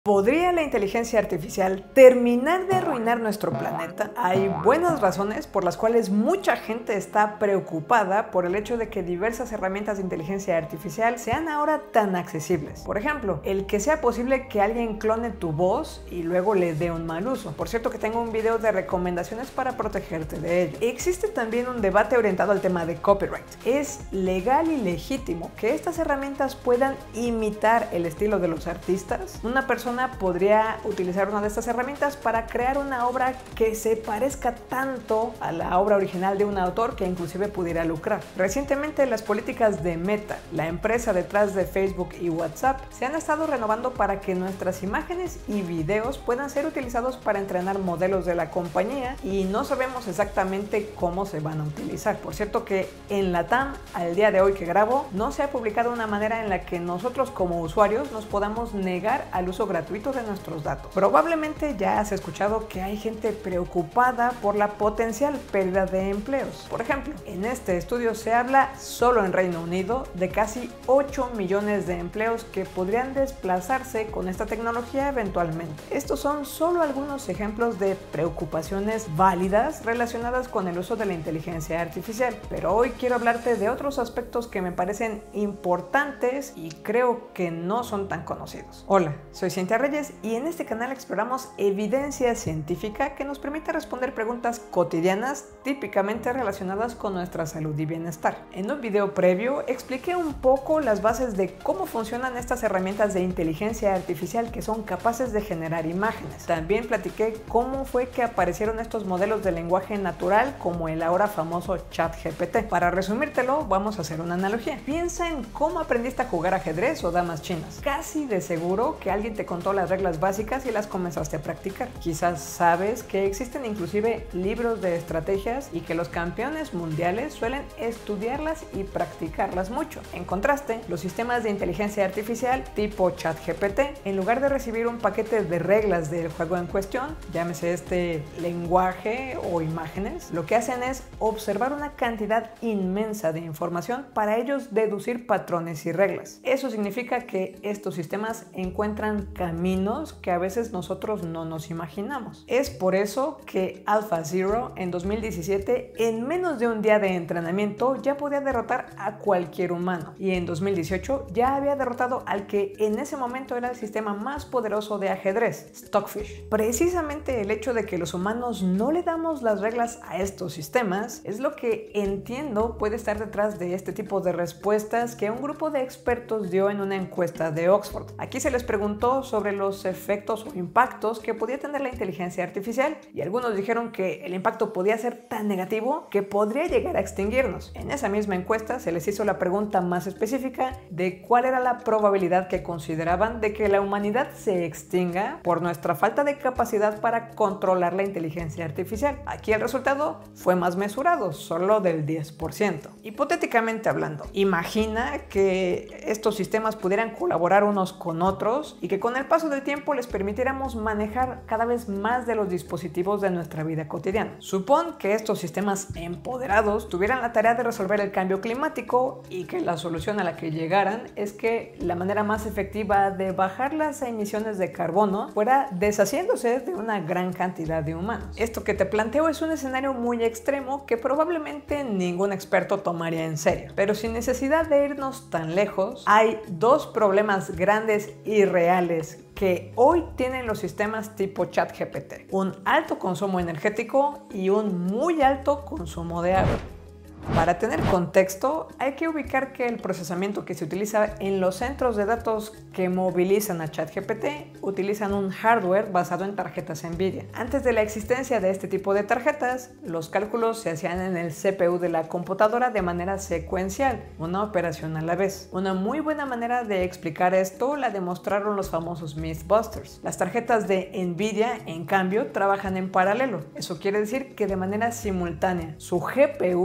¿Podría la inteligencia artificial terminar de arruinar nuestro planeta? Hay buenas razones por las cuales mucha gente está preocupada por el hecho de que diversas herramientas de inteligencia artificial sean ahora tan accesibles. Por ejemplo, el que sea posible que alguien clone tu voz y luego le dé un mal uso. Por cierto que tengo un video de recomendaciones para protegerte de ello. Existe también un debate orientado al tema de copyright. ¿Es legal y legítimo que estas herramientas puedan imitar el estilo de los artistas? Una persona podría utilizar una de estas herramientas para crear una obra que se parezca tanto a la obra original de un autor que inclusive pudiera lucrar. Recientemente las políticas de Meta, la empresa detrás de Facebook y WhatsApp, se han estado renovando para que nuestras imágenes y videos puedan ser utilizados para entrenar modelos de la compañía y no sabemos exactamente cómo se van a utilizar. Por cierto que en LATAM, al día de hoy que grabo, no se ha publicado una manera en la que nosotros como usuarios nos podamos negar al uso gratuito de nuestros datos. Probablemente ya has escuchado que hay gente preocupada por la potencial pérdida de empleos. Por ejemplo, en este estudio se habla solo en Reino Unido de casi 8 millones de empleos que podrían desplazarse con esta tecnología eventualmente. Estos son solo algunos ejemplos de preocupaciones válidas relacionadas con el uso de la inteligencia artificial, pero hoy quiero hablarte de otros aspectos que me parecen importantes y creo que no son tan conocidos. Hola, soy Cintia Reyes y en este canal exploramos evidencia científica que nos permite responder preguntas cotidianas típicamente relacionadas con nuestra salud y bienestar. En un video previo expliqué un poco las bases de cómo funcionan estas herramientas de inteligencia artificial que son capaces de generar imágenes. También platiqué cómo fue que aparecieron estos modelos de lenguaje natural como el ahora famoso ChatGPT. Para resumírtelo, vamos a hacer una analogía. Piensa en cómo aprendiste a jugar ajedrez o damas chinas. Casi de seguro que alguien te contó las reglas básicas y las comenzaste a practicar. Quizás sabes que existen inclusive libros de estrategias y que los campeones mundiales suelen estudiarlas y practicarlas mucho. En contraste, los sistemas de inteligencia artificial tipo ChatGPT, en lugar de recibir un paquete de reglas del juego en cuestión, llámese este lenguaje o imágenes, lo que hacen es observar una cantidad inmensa de información para ellos deducir patrones y reglas. Eso significa que estos sistemas encuentran caminos que a veces nosotros no nos imaginamos. Es por eso que AlphaZero en 2017, en menos de un día de entrenamiento, ya podía derrotar a cualquier humano y en 2018 ya había derrotado al que en ese momento era el sistema más poderoso de ajedrez, Stockfish. Precisamente el hecho de que los humanos no le damos las reglas a estos sistemas es lo que entiendo puede estar detrás de este tipo de respuestas que un grupo de expertos dio en una encuesta de Oxford. Aquí se les preguntó sobre los efectos o impactos que podía tener la inteligencia artificial y algunos dijeron que el impacto podía ser tan negativo que podría llegar a extinguirnos. En esa misma encuesta se les hizo la pregunta más específica de cuál era la probabilidad que consideraban de que la humanidad se extinga por nuestra falta de capacidad para controlar la inteligencia artificial. Aquí el resultado fue más mesurado, solo del 10%. Hipotéticamente hablando, imagina que estos sistemas pudieran colaborar unos con otros y que con el paso del tiempo les permitiéramos manejar cada vez más de los dispositivos de nuestra vida cotidiana. Supón que estos sistemas empoderados tuvieran la tarea de resolver el cambio climático y que la solución a la que llegaran es que la manera más efectiva de bajar las emisiones de carbono fuera deshaciéndose de una gran cantidad de humanos. Esto que te planteo es un escenario muy extremo que probablemente ningún experto tomaría en serio, pero sin necesidad de irnos tan lejos, hay dos problemas grandes y reales que hoy tienen los sistemas tipo ChatGPT: un alto consumo energético y un muy alto consumo de agua. Para tener contexto, hay que ubicar que el procesamiento que se utiliza en los centros de datos que movilizan a ChatGPT utilizan un hardware basado en tarjetas NVIDIA. Antes de la existencia de este tipo de tarjetas, los cálculos se hacían en el CPU de la computadora de manera secuencial, una operación a la vez. Una muy buena manera de explicar esto la demostraron los famosos Mythbusters. Las tarjetas de NVIDIA, en cambio, trabajan en paralelo. Eso quiere decir que de manera simultánea, su GPU está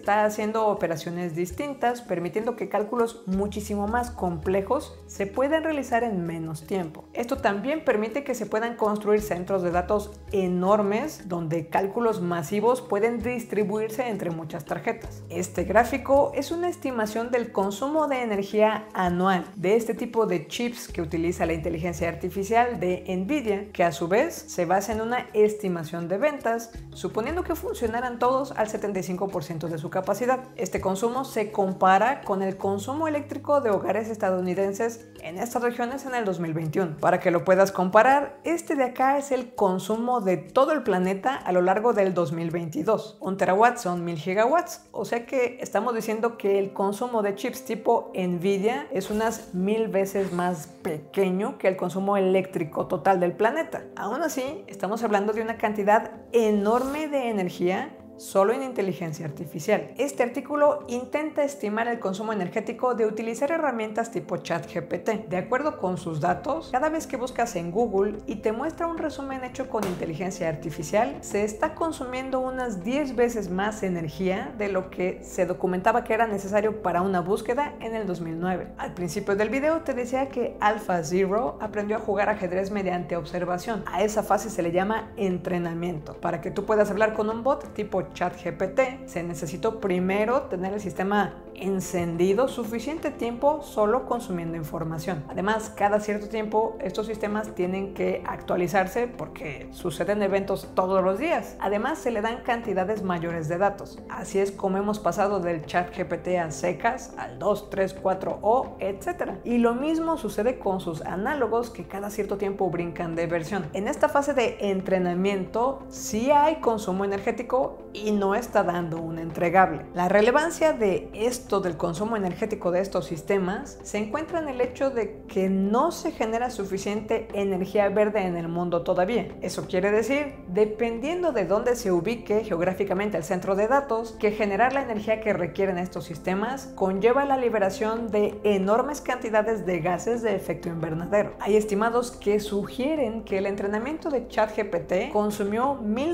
está haciendo operaciones distintas, permitiendo que cálculos muchísimo más complejos se puedan realizar en menos tiempo. Esto también permite que se puedan construir centros de datos enormes donde cálculos masivos pueden distribuirse entre muchas tarjetas. Este gráfico es una estimación del consumo de energía anual de este tipo de chips que utiliza la inteligencia artificial de NVIDIA, que a su vez se basa en una estimación de ventas, suponiendo que funcionaran todos al 75% de su capacidad. Este consumo se compara con el consumo eléctrico de hogares estadounidenses en estas regiones en el 2021. Para que lo puedas comparar, este de acá es el consumo de todo el planeta a lo largo del 2022. 1 terawatt son 1000 gigawatts, o sea que estamos diciendo que el consumo de chips tipo NVIDIA es unas 1000 veces más pequeño que el consumo eléctrico total del planeta. Aún así, estamos hablando de una cantidad enorme de energía solo en inteligencia artificial. Este artículo intenta estimar el consumo energético de utilizar herramientas tipo ChatGPT. De acuerdo con sus datos, cada vez que buscas en Google y te muestra un resumen hecho con inteligencia artificial, se está consumiendo unas 10 veces más energía de lo que se documentaba que era necesario para una búsqueda en el 2009. Al principio del video te decía que AlphaZero aprendió a jugar ajedrez mediante observación. A esa fase se le llama entrenamiento. Para que tú puedas hablar con un bot tipo ChatGPT, se necesitó primero tener el sistema encendido suficiente tiempo solo consumiendo información. Además, cada cierto tiempo estos sistemas tienen que actualizarse porque suceden eventos todos los días. Además, se le dan cantidades mayores de datos. Así es como hemos pasado del ChatGPT a secas, al 2, 3, 4o, etc. Y lo mismo sucede con sus análogos que cada cierto tiempo brincan de versión. En esta fase de entrenamiento sí hay consumo energético y no está dando un entregable. La relevancia de esto del consumo energético de estos sistemas se encuentra en el hecho de que no se genera suficiente energía verde en el mundo todavía. Eso quiere decir, dependiendo de dónde se ubique geográficamente el centro de datos, que generar la energía que requieren estos sistemas conlleva la liberación de enormes cantidades de gases de efecto invernadero. Hay estimados que sugieren que el entrenamiento de ChatGPT consumió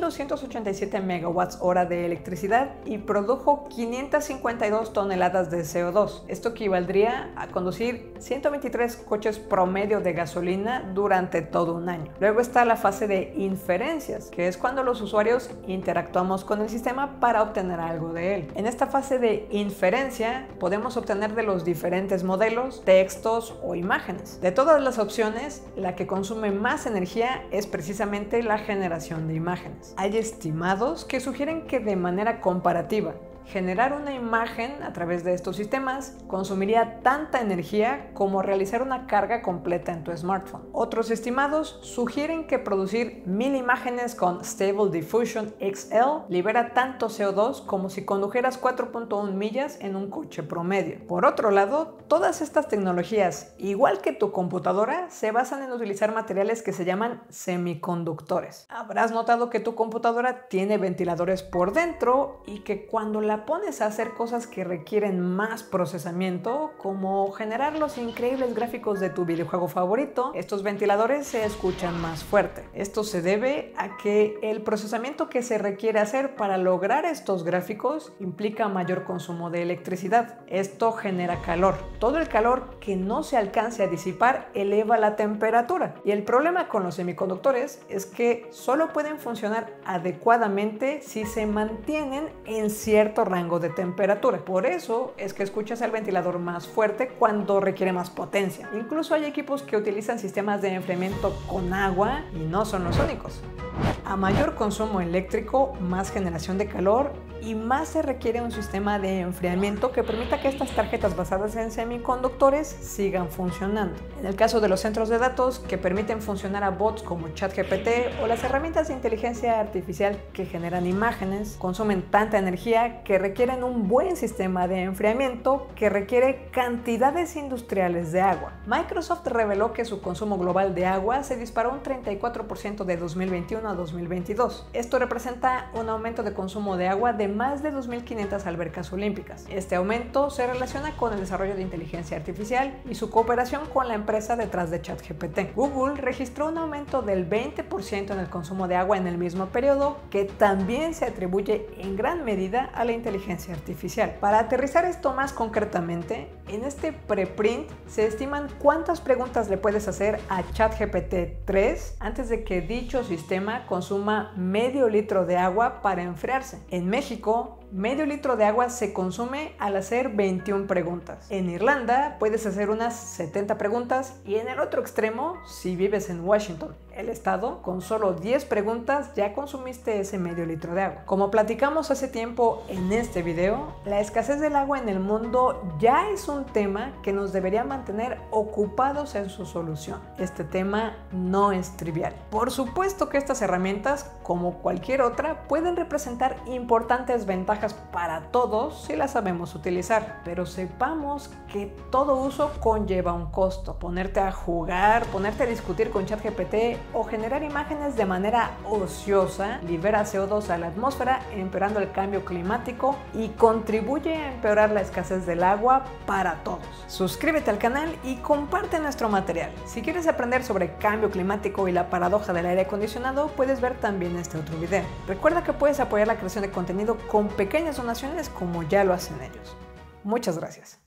1287 megawatts hora de electricidad y produjo 552 toneladas de CO2. Esto equivaldría a conducir 123 coches promedio de gasolina durante todo un año. Luego está la fase de inferencias, que es cuando los usuarios interactuamos con el sistema para obtener algo de él. En esta fase de inferencia podemos obtener de los diferentes modelos, textos o imágenes. De todas las opciones, la que consume más energía es precisamente la generación de imágenes. Hay estimados que sugieren que de manera comparativa, generar una imagen a través de estos sistemas consumiría tanta energía como realizar una carga completa en tu smartphone. Otros estimados sugieren que producir 1000 imágenes con Stable Diffusion XL libera tanto CO2 como si condujeras 4.1 millas en un coche promedio. Por otro lado, todas estas tecnologías, igual que tu computadora, se basan en utilizar materiales que se llaman semiconductores. Habrás notado que tu computadora tiene ventiladores por dentro y que cuando la pones a hacer cosas que requieren más procesamiento, como generar los increíbles gráficos de tu videojuego favorito, estos ventiladores se escuchan más fuerte. Esto se debe a que el procesamiento que se requiere hacer para lograr estos gráficos implica mayor consumo de electricidad. Esto genera calor. Todo el calor que no se alcance a disipar eleva la temperatura. Y el problema con los semiconductores es que solo pueden funcionar adecuadamente si se mantienen en cierto rango de temperatura. Por eso es que escuchas el ventilador más fuerte cuando requiere más potencia. Incluso hay equipos que utilizan sistemas de enfriamiento con agua y no son los únicos. A mayor consumo eléctrico, más generación de calor y más se requiere un sistema de enfriamiento que permita que estas tarjetas basadas en semiconductores sigan funcionando. En el caso de los centros de datos que permiten funcionar a bots como ChatGPT o las herramientas de inteligencia artificial que generan imágenes, consumen tanta energía que requieren un buen sistema de enfriamiento que requiere cantidades industriales de agua. Microsoft reveló que su consumo global de agua se disparó un 34% de 2021 a 2022. Esto representa un aumento de consumo de agua de más de 2.500 albercas olímpicas. Este aumento se relaciona con el desarrollo de inteligencia artificial y su cooperación con la empresa detrás de ChatGPT. Google registró un aumento del 20% en el consumo de agua en el mismo periodo, que también se atribuye en gran medida a la inteligencia inteligencia artificial. Para aterrizar esto más concretamente, en este preprint se estiman cuántas preguntas le puedes hacer a ChatGPT 3 antes de que dicho sistema consuma medio litro de agua para enfriarse. En México, medio litro de agua se consume al hacer 21 preguntas. En Irlanda puedes hacer unas 70 preguntas y en el otro extremo, si vives en Washington, el estado, con solo 10 preguntas ya consumiste ese medio litro de agua. Como platicamos hace tiempo en este video, la escasez del agua en el mundo ya es un tema que nos debería mantener ocupados en su solución. Este tema no es trivial. Por supuesto que estas herramientas, como cualquier otra, pueden representar importantes ventajas para todos si las sabemos utilizar, pero sepamos que todo uso conlleva un costo. Ponerte a jugar, ponerte a discutir con ChatGPT o generar imágenes de manera ociosa libera CO2 a la atmósfera, empeorando el cambio climático y contribuye a empeorar la escasez del agua para todos. Suscríbete al canal y comparte nuestro material. Si quieres aprender sobre cambio climático y la paradoja del aire acondicionado, puedes ver también este otro video. Recuerda que puedes apoyar la creación de contenido con pequeñas donaciones como ya lo hacen ellos. Muchas gracias.